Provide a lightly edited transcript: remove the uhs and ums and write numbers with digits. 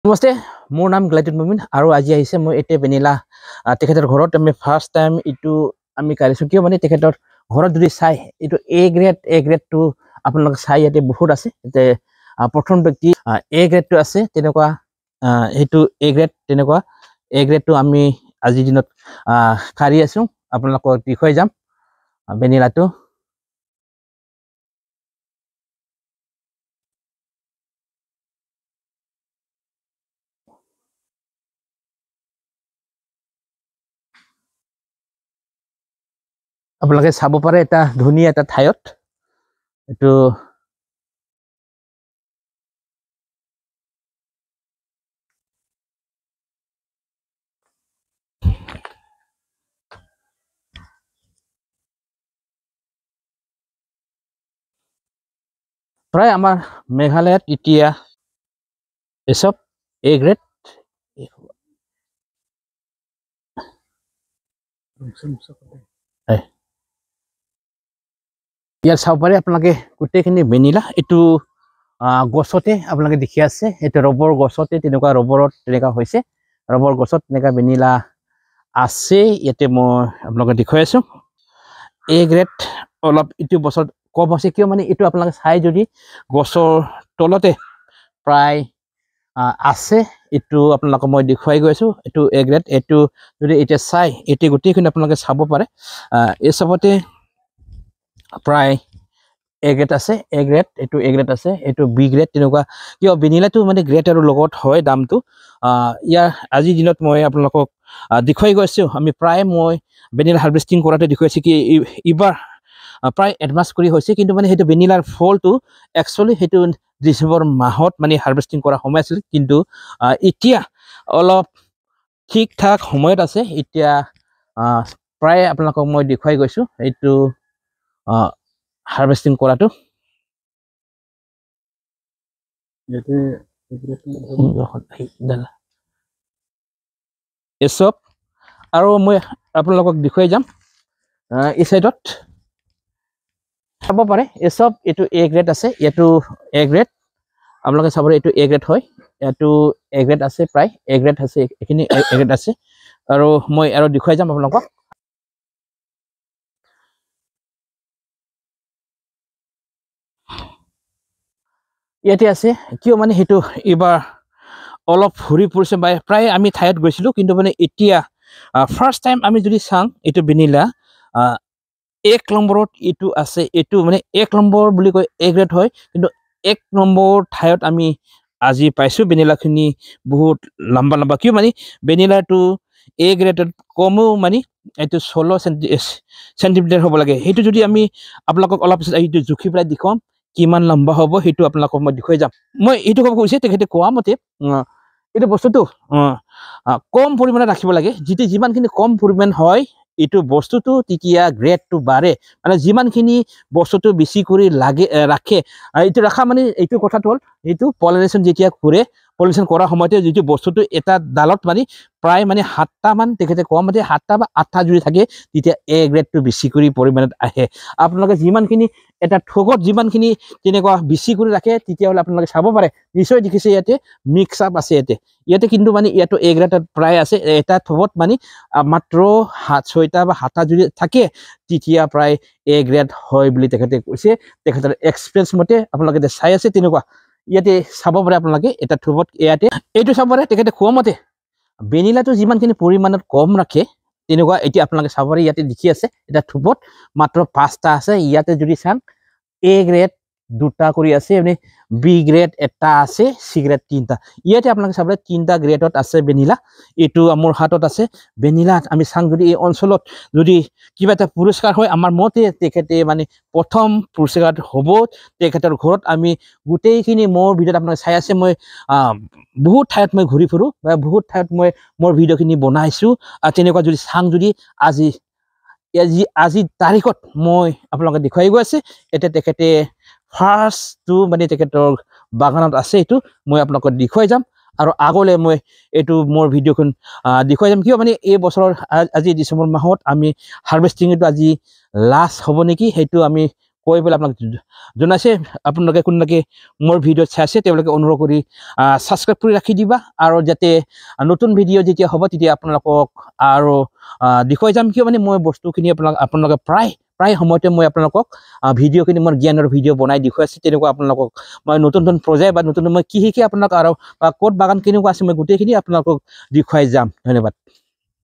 নমস্তে, মোৰ নাম গ্লাইটুন মুমিন আৰু আজি আহিছে মই এতিয়া ভেনিলা তেখেতৰ ঘৰত আমি ফাৰ্ষ্ট টাইম ইটো আমি কাঢ়িছোঁ। কিয় মানে তেখেতৰ ঘৰত যদি চাই এইটো এ গ্ৰেডটো আপোনালোকে চাই ইয়াতে বহুত আছে। যে প্ৰথম ব্যক্তি এ গ্ৰেডটো আছে তেনেকুৱা সেইটো এ গ্ৰেড তেনেকুৱা এ গ্ৰেডটো আমি আজিৰ দিনত কাঢ়ি আছোঁ। আপোনালোকক দেখুৱাই যাম ভেনিলাটো। আপোনালোকে চাব পাৰে এটা ধুনীয়া এটা ঠাইত এইটো প্ৰায় আমাৰ মেঘালয়ত এতিয়া এসব এ গ্ৰেড ইয়াত চাব পাৰে আপোনালোকে গোটেইখিনি ভেনিলা এইটো গছতে আপোনালোকে দেখি আছে। এইটো ৰবৰ গছতে তেনেকুৱা ৰবৰত তেনেকুৱা হৈছে। ৰবৰ গছত তেনেকুৱা ভেনিলা আছে। ইয়াতে মই আপোনালোকে দেখুৱাই আছো। এ গ্ৰেড অলপ এইটো বছৰত কম হৈছে। কিয় মানে এইটো আপোনালোকে চাই যদি গছৰ তলতে প্ৰায় আছে। এইটো আপোনালোকক মই দেখুৱাই গৈ আছো। এইটো এ গ্ৰেড। এইটো যদি এতিয়া চাই এতিয়া গোটেইখিনি আপোনালোকে চাব পাৰে। এই চবতে প্ৰায় এ গ্ৰেড আছে। এ গ্ৰেড এইটো এ গ্ৰেড আছে। এইটো বি গ্ৰেড তেনেকুৱা। কিয় ভেনিলাটো মানে গ্ৰেড আৰু লগত হয় দামটো। ইয়াৰ আজিৰ দিনত মই আপোনালোকক দেখুৱাই গৈছো। আমি প্ৰায় মই ভেনিলা হাৰ্ভেষ্টিং কৰাতে দেখুৱাইছো কি এইবাৰ প্ৰায় এডভান্স কৰি হৈছে। কিন্তু মানে সেইটো ভেনিলাৰ ফলটো একচুৱেলি সেইটো ডিচেম্বৰ মাহত মানে হাৰ্ভেষ্টিং কৰা সময় আছিল। কিন্তু এতিয়া অলপ ঠিক ঠাক সময়ত আছে। এতিয়া প্ৰায় আপোনালোকক মই দেখুৱাই গৈছো এইটো হাৰ্ভেষ্টিং কৰাটো। এসব আৰু মই আপোনালোকক দেখুৱাই যাম এই চাইডত চাব পাৰে। এসব এইটো এ গ্ৰেড আছে। এইটো এ গ্ৰেড আপোনালোকে চাব পাৰে। এইটো এ গ্ৰেড হয়। এইটো এ গ্ৰেড আছে। প্ৰায় এ গ্ৰেড আছে। এইখিনি এ গ্ৰেড আছে আৰু মই আৰু দেখুৱাই যাম আপোনালোকক। ইয়াতে আছে। কিয় মানে সেইটো এইবাৰ অলপ ভৰি পৰিছে। প্ৰায় আমি ঠাইত গৈছিলো। কিন্তু মানে এতিয়া ফাৰ্ষ্ট টাইম আমি যদি চাওঁ এইটো ভেনিলা এক নম্বৰত এইটো আছে। এইটো মানে এক নম্বৰ বুলি কয় এ গ্ৰেড হয়। কিন্তু এক নম্বৰ ঠাইত আমি আজি পাইছো ভেনিলাখিনি বহুত লম্বা লম্বা। কিয় মানে ভেনিলাটো এ গ্ৰেডত কমেও মানে এইটো 16 চেণ্টিমিটাৰ হ'ব লাগে। সেইটো যদি আমি আপোনালোকক অলপ পিছত এইটো জুখি পেলাই দেখুৱাম কিমান লম্বা হ'ব। সেইটো আপোনালোকক মই দেখুৱাই যাম। মই এইটো ক'ব কৈছে তেখেতে কোৱা মতে এইটো বস্তুটো কম পৰিমাণে ৰাখিব লাগে। যিমানখিনি কম পৰিমাণ হয় এইটো বস্তুটো তেতিয়া গ্ৰেডটো বাঢ়ে। মানে যিমানখিনি বস্তুটো বেছি কৰি লাগে ৰাখে এইটো ৰখা মানে এইটো কথাটো হ'ল এইটো পলিনেশ্যন যেতিয়া কৰে পলিনেশ্যন কৰাৰ সময়তে যিটো বস্তুটো এটা ডালত মানে প্ৰায় মানে 7টা মান তেখেতে কম মতে 7টা বা 8টা যদি থাকে তেতিয়া এ গ্ৰেডটো বেছি কৰি পৰিমাণত আহে। আপোনালোকে যিমানখিনি এটা ঠোকত যিমানখিনি তেনেকুৱা বেছি কৰি ৰাখে তেতিয়াহ'লে আপোনালোকে চাব পাৰে। নিশ্চয় দেখিছে ইয়াতে মিক্স আপ আছে। ইয়াতে কিন্তু মানে ইয়াতো এ গ্ৰেডত প্ৰায় আছে। এটা থবত মানে মাত্ৰ 6টা বা 7টা যদি থাকে তেতিয়া প্ৰায় এ গ্ৰেড হয় বুলি তেখেতে কৈছে। তেখেতৰ এক্সপিৰিয়েঞ্চ মতে আপোনালোকে চাই আছে তেনেকুৱা। ইয়াতে চাব পাৰে আপোনালোকে এটা থবত ইয়াতে এইটো চাব পাৰে তেখেতে কোৱা মতে ভেনিলাটো যিমানখিনি পৰিমাণত কম ৰাখে তেনেকুৱা। এতিয়া আপোনালোকে চাব পাৰে ইয়াতে দেখি আছে এটা থবত মাত্ৰ 5টা আছে। ইয়াতে যদি চাম এ গ্ৰেড 2টা কৰি আছে। মানে বি গ্ৰেড 1টা আছে। চি গ্ৰেড 3টা। ইয়াতে আপোনালোকে চাব পাৰে 3টা গ্ৰেডত আছে ভেনিলা। এইটো মোৰ হাতত আছে ভেনিলা। আমি চাং যদি এই অঞ্চলত যদি কিবা এটা পুৰস্কাৰ হয় আমাৰ মতে তেখেতে মানে প্ৰথম পুৰস্কাৰ হ'ব। তেখেতৰ ঘৰত আমি গোটেইখিনি মোৰ ভিডিঅ'ত আপোনালোকে চাই আছে। মই বহুত ঠাইত মই ঘূৰি ফুৰো বা বহুত ঠাইত মই মোৰ ভিডিঅ'খিনি বনাইছো। তেনেকুৱা যদি চাং যদি আজি তাৰিখত মই আপোনালোকে দেখুৱাই গৈ আছে। এতিয়া তেখেতে ফাৰ্ষ্টটো মানে তেখেতৰ বাগানত আছে। এইটো মই আপোনালোকক দেখুৱাই যাম আৰু আগলৈ মই এইটো মোৰ ভিডিঅ'খন দেখুৱাই যাম। কিয় মানে এই বছৰৰ আজি ডিচেম্বৰ মাহত আমি হাৰ্ভেষ্টিংটো আজি লাষ্ট হ'ব নেকি সেইটো আমি কৈ পেলাই আপোনাক জনাইছে আপোনালোকে কোনলৈকে মোৰ ভিডিঅ' চাইছে তেওঁলোকে অনুগ্ৰহ কৰি ছাবস্ক্ৰাইব কৰি ৰাখি দিবা আৰু যাতে নতুন ভিডিঅ' যেতিয়া হ'ব তেতিয়া আপোনালোকক আৰু দেখুৱাই যাম কিয় মানে মই বস্তুখিনি আপোনালোকে প্ৰায় সময়তে মই আপোনালোকক ভিডিঅ'খিনি মোৰ জ্ঞানৰ ভিডিঅ' বনাই দেখুৱাই আছোঁ তেনেকুৱা আপোনালোকক মই নতুন প্ৰজেক্ট বা নতুন মই কি শিকি আপোনালোক আৰু বা ক'ত বাগান কেনেকুৱা আছে মই গোটেইখিনি আপোনালোকক দেখুৱাই যাম ধন্যবাদ